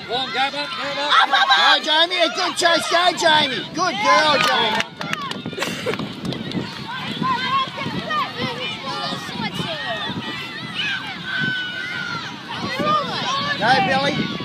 One, go back, go back. Go, Jamie. A good chase. Go, Jamie. Good girl, Jamie. Go, Billy.